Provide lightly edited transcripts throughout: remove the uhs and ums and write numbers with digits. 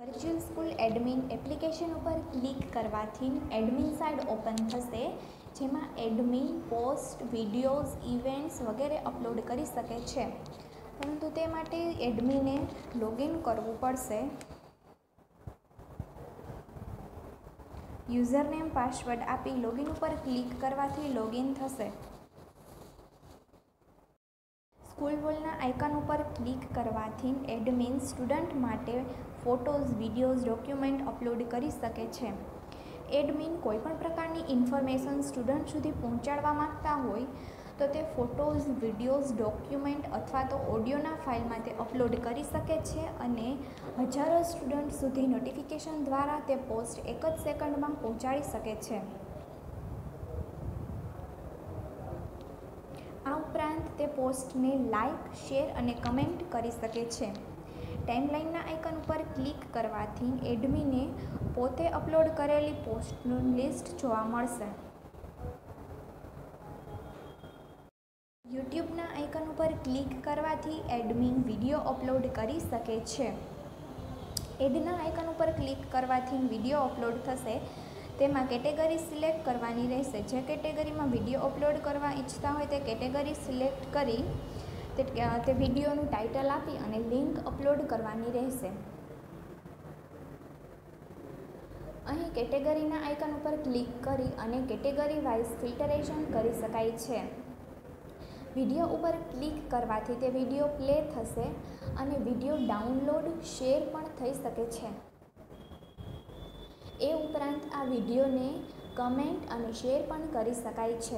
Virtual school admin application ઉપર click કરવાથી admin site open થશે, જેમાં એડમિન પોસ્ટ, વિડીયોઝ, ઇવેન્ટ્સ વગેરે અપલોડ કરી શકે છે. પરંતુ તે માટે એડમિને લોગિન કરવું પડશે. યુઝરનેમ પાસવર્ડ આપી લોગિન ઉપર ક્લિક કરવાથી લોગિન થશે. સ્કૂલ વોલના આઇકન ઉપર ક્લિક કરવાથી એડમિન સ્ટુડન્ટ માટે ફોટોઝ, વિડીયોઝ, ડોક્યુમેન્ટ અપલોડ કરી શકે છે. એડમિન કોઈપણ પ્રકારની ઇન્ફોર્મેશન સ્ટુડન્ટ સુધી પહોંચાડવા માંગતા હોય તો તે ફોટોઝ, વિડીયોઝ, ડોક્યુમેન્ટ અથવા તો ઓડિયોના ફાઇલમાં તે અપલોડ કરી શકે છે અને હજારો સ્ટુડન્ટ સુધી નોટિફિકેશન દ્વારા તે પોસ્ટ એક જ સેકન્ડમાં પહોંચાડી શકે છે. આ ઉપરાંત તે પોસ્ટને લાઇક, શેર અને કમેન્ટ કરી શકે છે. ટાઈમલાઇનના આઇકન ઉપર ક્લિક કરવાથી એડમિને પોતે અપલોડ કરેલી પોસ્ટનું લિસ્ટ જોવા મળશે. યુટ્યુબના આઇકન ઉપર ક્લિક કરવાથી એડમિન વિડીયો અપલોડ કરી શકે છે. એડના આઇકન ઉપર ક્લિક કરવાથી વિડીયો અપલોડ થશે. તેમાં કેટેગરી સિલેક્ટ કરવાની રહેશે. જે કેટેગરીમાં વિડીયો અપલોડ કરવા ઈચ્છતા હોય તે કેટેગરી સિલેક્ટ કરી તે વિડીયોનું ટાઇટલ આપી અને લિંક અપલોડ કરવાની રહેશે. અહીં કેટેગરીના આઇકન ઉપર ક્લિક કરી અને કેટેગરી વાઇઝ ફિલ્ટરેશન કરી શકાય છે. વિડીયો ઉપર ક્લિક કરવાથી તે વિડીયો પ્લે થશે અને વિડીયો ડાઉનલોડ, શેર પણ થઈ શકે છે. એ ઉપરાંત આ વિડીયોને કમેન્ટ અને શેર પણ કરી શકાય છે.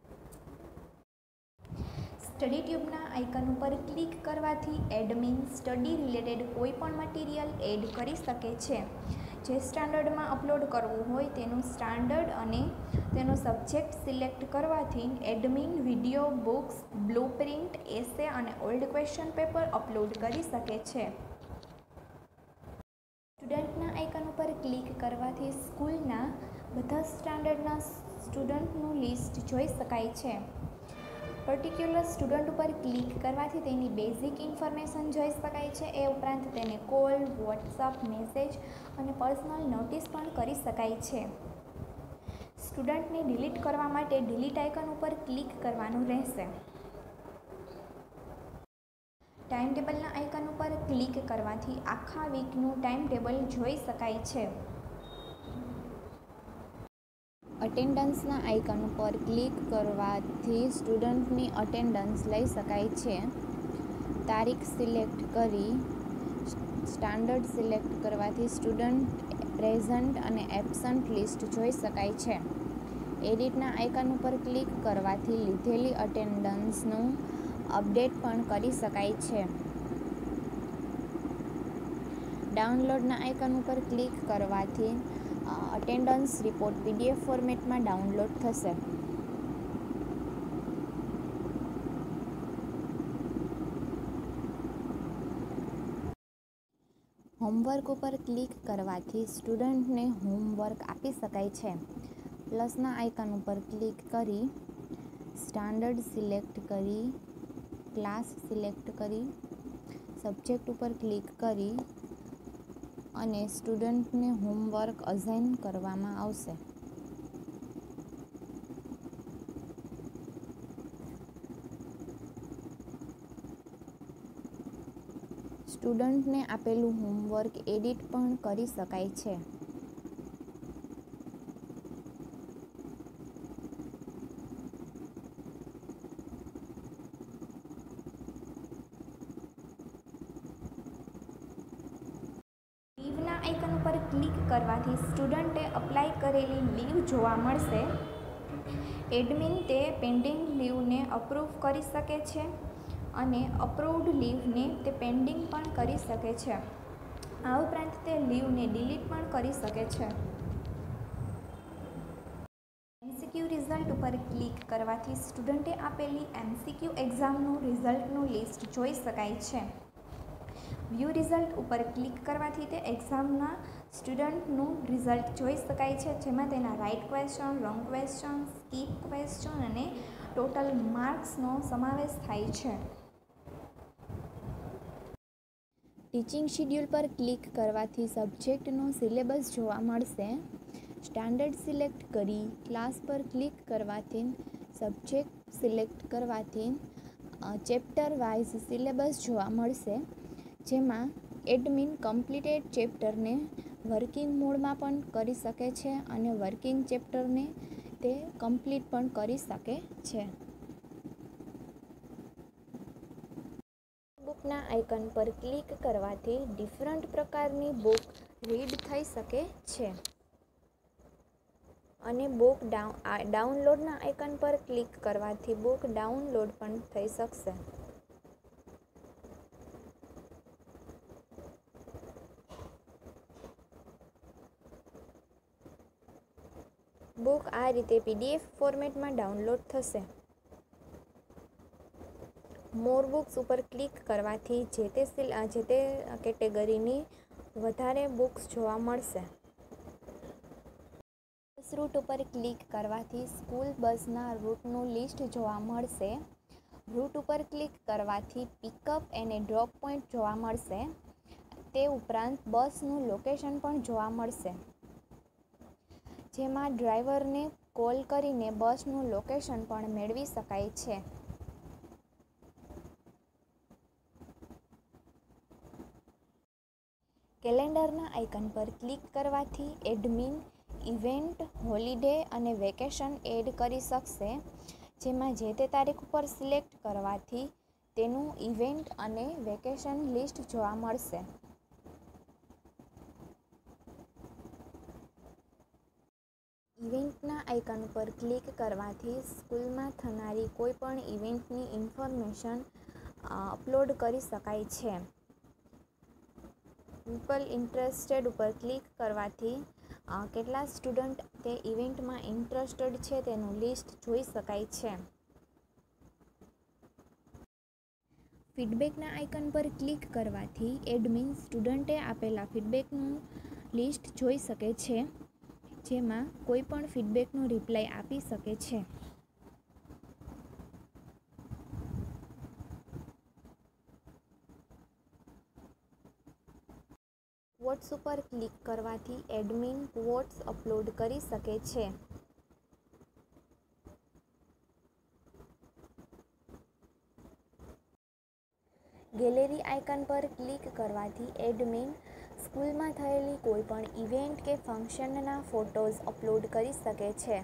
સ્ટડી ટ્યુબના આઇકન ઉપર ક્લિક કરવાથી એડમિન સ્ટડી રિલેટેડ કોઈપણ મટીરિયલ એડ કરી શકે છે. જે સ્ટાન્ડર્ડમાં અપલોડ કરવું હોય તેનું સ્ટાન્ડર્ડ અને તેનો સબ્જેક્ટ સિલેક્ટ કરવાથી admin video, books, blueprint, essay અને ઓલ્ડ ક્વેશ્ચન પેપર અપલોડ કરી શકે છે. સ્ટુડન્ટના આઇકન ઉપર ક્લિક કરવાથી સ્કૂલના બધા સ્ટાન્ડર્ડના સ્ટુડન્ટનું લિસ્ટ જોઈ શકાય છે. પર્ટિક્યુલર સ્ટુડન્ટ ઉપર ક્લિક કરવાથી તેની બેઝિક ઇન્ફોર્મેશન જોઈ શકાય છે. એ ઉપરાંત તેને કોલ, વોટ્સઅપ, મેસેજ અને પર્સનલ નોટિસ પણ કરી શકાય છે. સ્ટુડન્ટને ડિલીટ કરવા માટે ડિલીટ આઇકન ઉપર ક્લિક કરવાનું રહેશે. ટાઈમ ટેબલના આઇકન ઉપર ક્લિક કરવાથી આખા વીકનું ટાઈમ ટેબલ જોઈ શકાય છે. અટેન્ડન્સના આઇકન ઉપર ક્લિક કરવાથી સ્ટુડન્ટની અટેન્ડન્સ લઈ શકાય છે. તારીખ સિલેક્ટ કરી સ્ટાન્ડર્ડ સિલેક્ટ કરવાથી સ્ટુડન્ટ પ્રેઝન્ટ અને એબસન્ટ લિસ્ટ જોઈ શકાય છે. એડિટના આઇકન ઉપર ક્લિક કરવાથી લીધેલી અટેન્ડન્સનું અપડેટ પણ કરી શકાય છે. ડાઉનલોડના આઇકન ઉપર ક્લિક કરવાથી અટેન્ડન્સ રિપોર્ટ PDF ફોર્મેટમાં ડાઉનલોડ થશે. હોમવર્ક ઉપર ક્લિક કરવાથી સ્ટુડન્ટને હોમવર્ક આપી શકાય છે. પ્લસના આઇકન ઉપર ક્લિક કરી સ્ટાન્ડર્ડ સિલેક્ટ કરી ક્લાસ સિલેક્ટ કરી સબ્જેક્ટ ઉપર ક્લિક કરી અને સ્ટુડન્ટને હોમવર્ક અસાઇન કરવામાં આવશે. સ્ટુડન્ટને આપેલું હોમવર્ક એડિટ પણ કરી શકાય છે. લીવના આઇકન ઉપર ક્લિક કરવાથી સ્ટુડન્ટે અપ્લાય કરેલી લીવ જોવા મળશે. એડમિન તે પેન્ડિંગ લીવને અપ્રૂવ કરી શકે છે અને અપ્રૂવ્ડ લીવને તે પેન્ડિંગ પણ કરી શકે છે. આ ઉપરાંત તે લીવને ડિલીટ પણ કરી શકે છે. MCQ રિઝલ્ટ ઉપર ક્લિક કરવાથી સ્ટુડન્ટે આપેલી MCQ એક્ઝામનું રિઝલ્ટનું લિસ્ટ જોઈ શકાય છે. વ્યૂ રિઝલ્ટ ઉપર ક્લિક કરવાથી તે એક્ઝામના સ્ટુડન્ટનું રિઝલ્ટ જોઈ શકાય છે, જેમાં તેના right question, wrong question, skip question અને ટોટલ માર્ક્સનો સમાવેશ થાય છે. ટીચિંગ શિડ્યુલ પર ક્લિક કરવાથી સબ્જેક્ટનો સિલેબસ જોવા મળશે. સ્ટાન્ડર્ડ સિલેક્ટ કરી ક્લાસ પર ક્લિક કરવાથી સબ્જેક્ટ સિલેક્ટ કરવાથી ચેપ્ટર વાઇઝ સિલેબસ જોવા મળશે, જેમાં એડમિન કમ્પ્લીટેડ ચેપ્ટરને વર્કિંગ મોડમાં પણ કરી શકે છે અને વર્કિંગ ચેપ્ટરને તે કમ્પ્લીટ પણ કરી શકે છે. બુકના આઇકન પર ક્લિક કરવાથી ડિફરન્ટ પ્રકારની બુક રીડ થઈ શકે છે અને બુક ડાઉનલોડના આઇકન પર ક્લિક કરવાથી બુક ડાઉનલોડ પણ થઈ શકશે. બુક આ રીતે PDF ફોર્મેટમાં ડાઉનલોડ થશે. મોર બુક્સ ઉપર ક્લિક કરવાથી જે તે કેટેગરીની વધારે બુક્સ જોવા મળશે. બસ રૂટ ઉપર ક્લિક કરવાથી સ્કૂલ બસના રૂટનું લિસ્ટ જોવા મળશે. રૂટ ઉપર ક્લિક કરવાથી પિકઅપ અને ડ્રોપ પોઈન્ટ જોવા મળશે. તે ઉપરાંત બસનું લોકેશન પણ જોવા મળશે, જેમાં ડ્રાઈવરને કોલ કરીને બસનું લોકેશન પણ મેળવી શકાય છે. કેલેન્ડરના આઇકન પર ક્લિક કરવાથી એડમિન ઇવેન્ટ, હોલિડે અને વેકેશન એડ કરી શકશે, જેમાં જે તે તારીખ ઉપર સિલેક્ટ કરવાથી તેનું ઇવેન્ટ અને વેકેશન લિસ્ટ જોવા મળશે. ઇવેન્ટના આઇકન પર ક્લિક કરવાથી સ્કૂલમાં થનારી કોઈપણ ઇવેન્ટની ઇન્ફોર્મેશન અપલોડ કરી શકાય છે. પીપલ ઇન્ટરેસ્ટેડ ઉપર ક્લિક કરવાથી કેટલા સ્ટુડન્ટ તે ઇવેન્ટમાં ઇન્ટરેસ્ટેડ છે તેનું લિસ્ટ જોઈ શકાય છે. ફીડબેકના આઇકન પર ક્લિક કરવાથી એડમિન સ્ટુડન્ટે આપેલા ફીડબેકનું લિસ્ટ જોઈ શકે છે, જેમાં કોઈ પણ ફીડબેકનો રિપ્લાય આપી શકે છે. ક્વોટ્સ ઉપર ક્લિક કરવાથી એડમિન ક્વોટ્સ અપલોડ કરી શકે છે. ગેલેરી આઇકન પર ક્લિક કરવાથી એડમિન સ્કૂલમાં થયેલી કોઈપણ ઇવેન્ટ કે ફંક્શનના ફોટોઝ અપલોડ કરી શકે છે.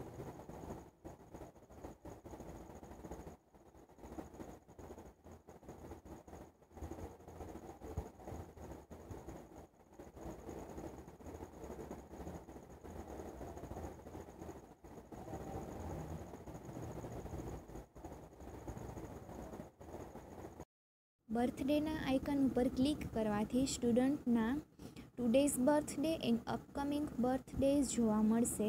બર્થડેના આઇકન ઉપર ક્લિક કરવાથી સ્ટુડન્ટના today's birthday and upcoming birthdays જોવા મળશે.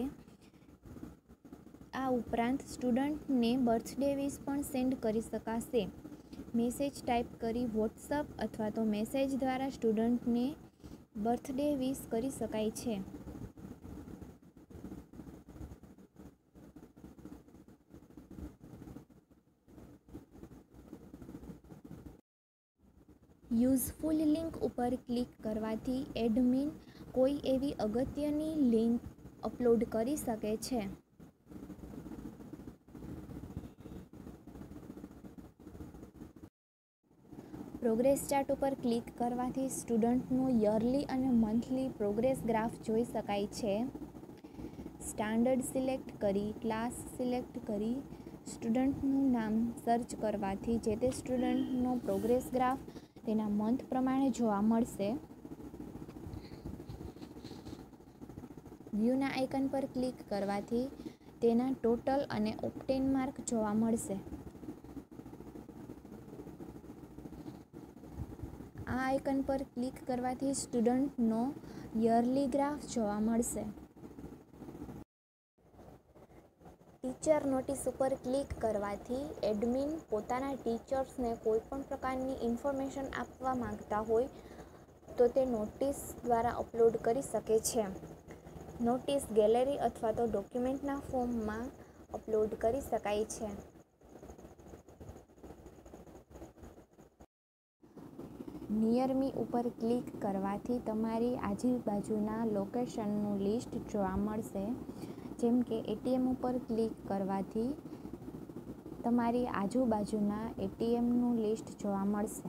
આ ઉપરાંત સ્ટુડન્ટને બર્થડે વિશ પણ સેન્ડ કરી શકાશે. મેસેજ ટાઈપ કરી વોટ્સઅપ અથવા તો મેસેજ દ્વારા સ્ટુડન્ટને બર્થડે વિશ કરી શકાય છે. યુઝફુલ લિંક ઉપર ક્લિક કરવાથી એડમિન કોઈ એવી અગત્યની લિંક અપલોડ કરી શકે છે. પ્રોગ્રેસ ચાર્ટ ઉપર ક્લિક કરવાથી સ્ટુડન્ટનો યરલી અને મંથલી પ્રોગ્રેસ ગ્રાફ જોઈ શકાય છે. સ્ટાન્ડર્ડ સિલેક્ટ કરી ક્લાસ સિલેક્ટ કરી સ્ટુડન્ટનું નામ સર્ચ કરવાથી જે તે સ્ટુડન્ટનો પ્રોગ્રેસ ગ્રાફ તેના મંથ પ્રમાણે જોવા મળશે. વ્યૂના આઇકન પર ક્લિક કરવાથી તેના ટોટલ અને ઓપ્ટેન માર્ક જોવા મળશે. આ આઇકન પર ક્લિક કરવાથી સ્ટુડન્ટનો યરલી ગ્રાફ જોવા મળશે. ટીચર નોટિસ ઉપર ક્લિક કરવાથી એડમિન પોતાના ટીચર્સને કોઈપણ પ્રકારની ઇન્ફોર્મેશન આપવા માંગતા હોય તો તે નોટિસ દ્વારા અપલોડ કરી શકે છે. નોટિસ ગેલેરી અથવા તો ડોક્યુમેન્ટના ફોર્મમાં અપલોડ કરી શકાય છે. નિયર મી ઉપર ક્લિક કરવાથી તમારી આજુબાજુના લોકેશનનું લિસ્ટ જોવા મળશે. જેમ કે એટીએમ ઉપર ક્લિક કરવાથી તમારી આજુબાજુના એટીએમનું લિસ્ટ જોવા મળશે.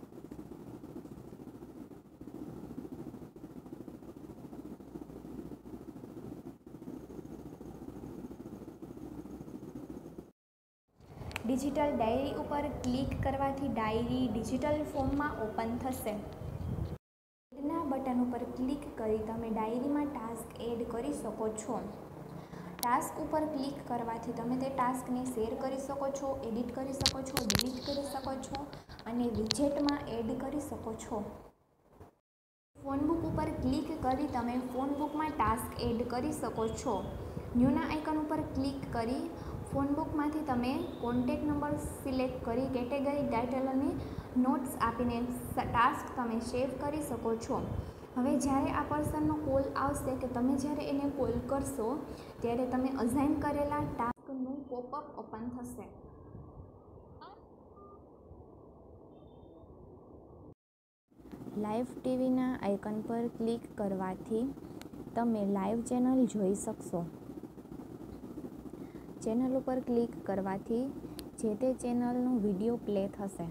ડિજિટલ ડાયરી ઉપર ક્લિક કરવાથી ડાયરી ડિજિટલ ફોર્મમાં ઓપન થશે. એડના બટન ઉપર ક્લિક કરી તમે ડાયરીમાં ટાસ્ક એડ કરી શકો છો. ટાસ્ક ઉપર ક્લિક કરવાથી તમે તે ટાસ્કને શેર કરી શકો છો, એડિટ કરી શકો છો, ડિલીટ કરી શકો છો અને વિજેટમાં એડ કરી શકો છો. ફોનબુક ઉપર ક્લિક કરી તમે ફોનબુકમાં ટાસ્ક એડ કરી શકો છો. ન્યૂના આઇકન ઉપર ક્લિક કરી ફોનબુકમાંથી તમે કોન્ટેક્ટ નંબર સિલેક્ટ કરી કેટેગરી, ટાઇટલ અને નોટ્સ આપીને ટાસ્ક તમે સેવ કરી શકો છો. હવે જ્યારે આ પર્સનનો કોલ આવશે કે તમે જ્યારે એને કોલ કરશો ત્યારે તમે અસાઇન કરેલા ટાસ્કનું પોપઅપ ઓપન થશે. લાઈવ ટીવીના આઇકન પર ક્લિક કરવાથી તમે લાઈવ ચેનલ જોઈ શકશો. ચેનલ ઉપર ક્લિક કરવાથી જે તે ચેનલનો વિડીયો પ્લે થશે.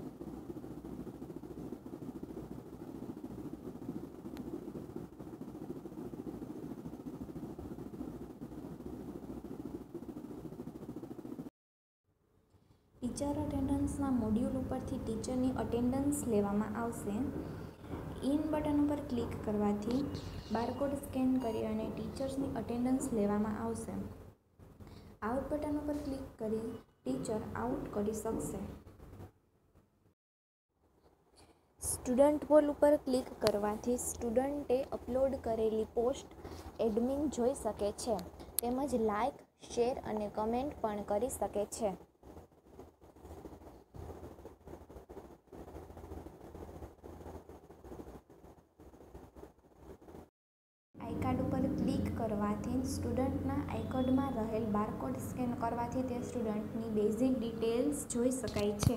ટીચર અટેન્ડન્સના મોડ્યુલ ઉપરથી ટીચરની અટેન્ડન્સ લેવામાં આવશે. ઇન બટન ઉપર ક્લિક કરવાથી બારકોડ સ્કેન કરી અને ટીચર્સની અટેન્ડન્સ લેવામાં આવશે. આઉટ બટન ઉપર ક્લિક કરી ટીચર આઉટ કરી શકશે. સ્ટુડન્ટ પોલ ઉપર ક્લિક કરવાથી સ્ટુડન્ટે અપલોડ કરેલી પોસ્ટ એડમિન જોઈ શકે છે તેમજ લાઇક, શેર અને કમેન્ટ પણ કરી શકે છે. આઈકાર્ડ ઉપર ક્લિક કરવાથી સ્ટુડન્ટના આઈકાર્ડમાં રહેલ બારકોડ સ્કેન કરવાથી તે સ્ટુડન્ટની બેઝિક ડિટેલ્સ જોઈ શકાય છે.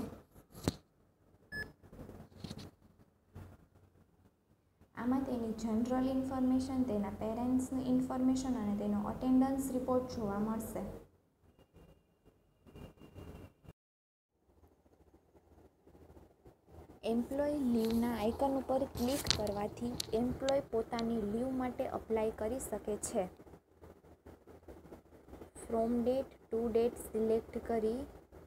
આમાં તેની જનરલ ઇન્ફોર્મેશન, તેના પેરેન્ટ્સની ઇન્ફોર્મેશન અને તેનો અટેન્ડન્સ રિપોર્ટ જોવા મળશે. એમ્પ્લોય લીવના આઇકન ઉપર ક્લિક કરવાથી એમ્પ્લોય પોતાની લીવ માટે અપ્લાય કરી શકે છે. From date to date select કરી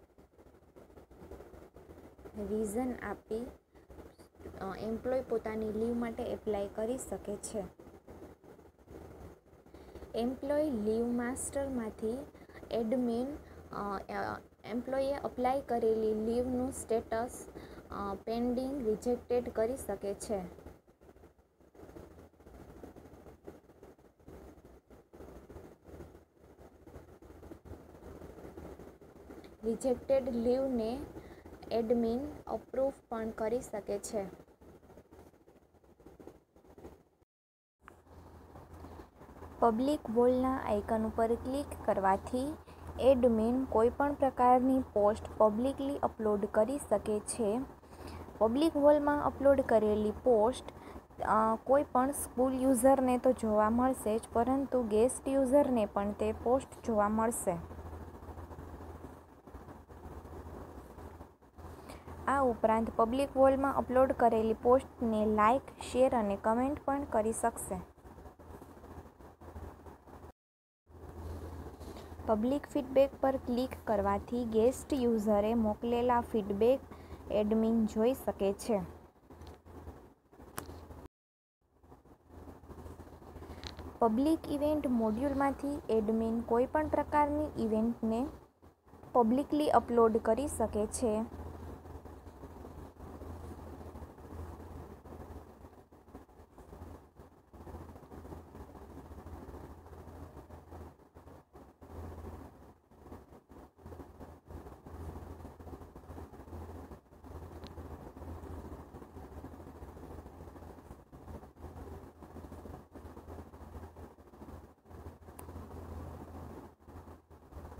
રીઝન આપી એમ્પ્લોય પોતાની લીવ માટે એપ્લાય કરી શકે છે. એમ્પ્લોય લીવ માસ્ટરમાંથી એડમિન એમ્પ્લોયે અપ્લાય કરેલી લીવનું સ્ટેટસ પેન્ડિંગ, રિજેક્ટેડ કરી શકે છે. રિજેક્ટેડ લીવને એડમિન અપ્રૂવ પણ કરી શકે છે. પબ્લિક વોલના આઇકન ઉપર ક્લિક કરવાથી એડમિન કોઈપણ પ્રકારની પોસ્ટ પબ્લિકલી અપલોડ કરી શકે છે. પબ્લિક વોલમાં અપલોડ કરેલી પોસ્ટ કોઈ પણ સ્કૂલ યુઝરને તો જોવા મળશે જ પરંતુ ગેસ્ટ યુઝરને પણ તે પોસ્ટ જોવા મળશે. આ ઉપરાંત પબ્લિક વોલમાં અપલોડ કરેલી પોસ્ટને લાઇક, શેર અને કમેન્ટ પણ કરી શકશે. પબ્લિક ફીડબેક પર ક્લિક કરવાથી ગેસ્ટ યુઝરે મોકલેલા ફીડબેક એડમિન જોઈ શકે છે. પબ્લિક ઇવેન્ટ મોડ્યુલમાંથી એડમિન કોઈપણ પ્રકારની ઇવેન્ટને પબ્લિકલી અપલોડ કરી શકે છે.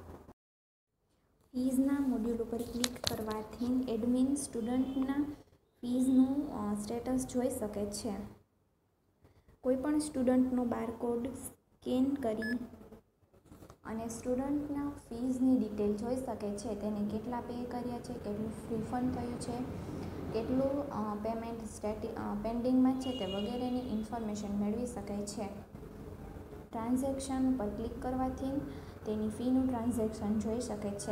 ફીઝના મોડ્યુલ ઉપર ક્લિક કરવાથી એડમિન સ્ટુડન્ટના ફીઝનું સ્ટેટસ જોઈ શકે છે. કોઈપણ સ્ટુડન્ટનો બારકોડ સ્કેન કરી અને સ્ટુડન્ટના ફીઝની ડિટેલ જોઈ શકે છે. તેને કેટલા પે કર્યા છે, કેટલું રિફંડ થયું છે, કેટલું પેમેન્ટ પેન્ડિંગમાં છે તે વગેરેની ઇન્ફોર્મેશન મેળવી શકાય છે. ટ્રાન્ઝેક્શન ઉપર ક્લિક કરવાથી તેની ફીનું ટ્રાન્ઝેક્શન જોઈ શકે છે.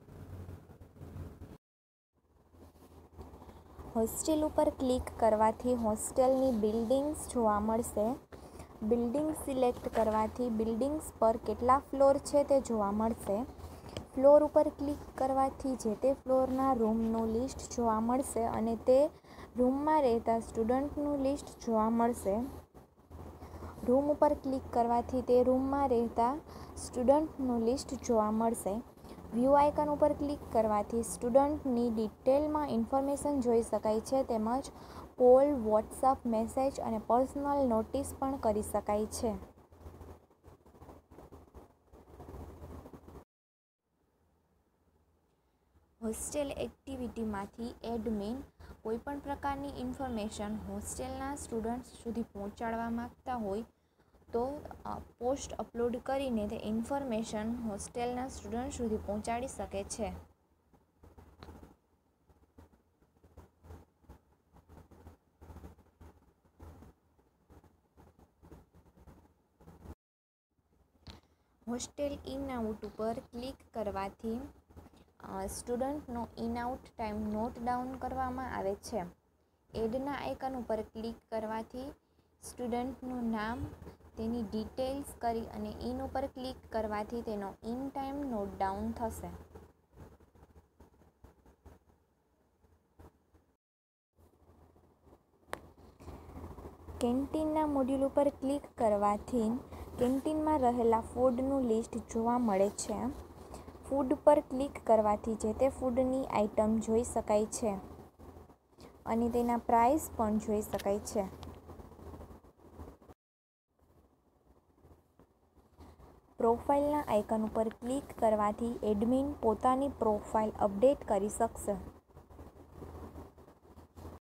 હોસ્ટેલ ઉપર ક્લિક કરવાથી હોસ્ટેલની બિલ્ડિંગ્સ જોવા મળશે. બિલ્ડિંગ સિલેક્ટ કરવાથી બિલ્ડિંગ્સ પર કેટલા ફ્લોર છે તે જોવા મળશે. ફ્લોર ઉપર ક્લિક કરવાથી જે તે ફ્લોરના રૂમનું લિસ્ટ જોવા મળશે અને તે રૂમમાં રહેતા સ્ટુડન્ટનું લિસ્ટ જોવા મળશે. રૂમ ઉપર ક્લિક કરવાથી તે રૂમમાં રહેતા સ્ટુડન્ટનું લિસ્ટ જોવા મળશે. વ્યૂ આઇકન ઉપર ક્લિક કરવાથી સ્ટુડન્ટની ડિટેલમાં ઇન્ફોર્મેશન જોઈ શકાય છે. તેમજ કોલ, વોટ્સઅપ મેસેજ અને પર્સનલ નોટિસ પણ કરી શકાય છે. હોસ્ટેલ એક્ટિવિટીમાંથી એડમિન કોઈપણ પ્રકારની ઇન્ફોર્મેશન હોસ્ટેલના સ્ટુડન્ટ્સ સુધી પહોંચાડવા માંગતા હોય તો પોસ્ટ અપલોડ કરીને તે ઇન્ફોર્મેશન હોસ્ટેલના સ્ટુડન્ટ સુધી પહોંચાડી શકે છે. હોસ્ટેલ ઇન આઉટ ઉપર ક્લિક કરવાથી સ્ટુડન્ટનો in out time note down કરવામાં આવે છે. એડના આઇકન ઉપર ક્લિક કરવાથી સ્ટુડન્ટનું નામ, તેની ડિટેલ્સ કરી અને ઇન ઉપર ક્લિક કરવાથી તેનો ઇન ટાઈમ નોટ ડાઉન થશે. કેન્ટીનના મોડ્યુલ ઉપર ક્લિક કરવાથી કેન્ટીનમાં રહેલા ફૂડનું લિસ્ટ જોવા મળે છે. ફૂડ પર ક્લિક કરવાથી જે તે ફૂડની આઇટમ જોઈ શકાય છે અને તેના પ્રાઇસ પણ જોઈ શકાય છે. પ્રોફાઇલના આઇકન ઉપર ક્લિક કરવાથી એડમિન પોતાની પ્રોફાઇલ અપડેટ કરી શકશે.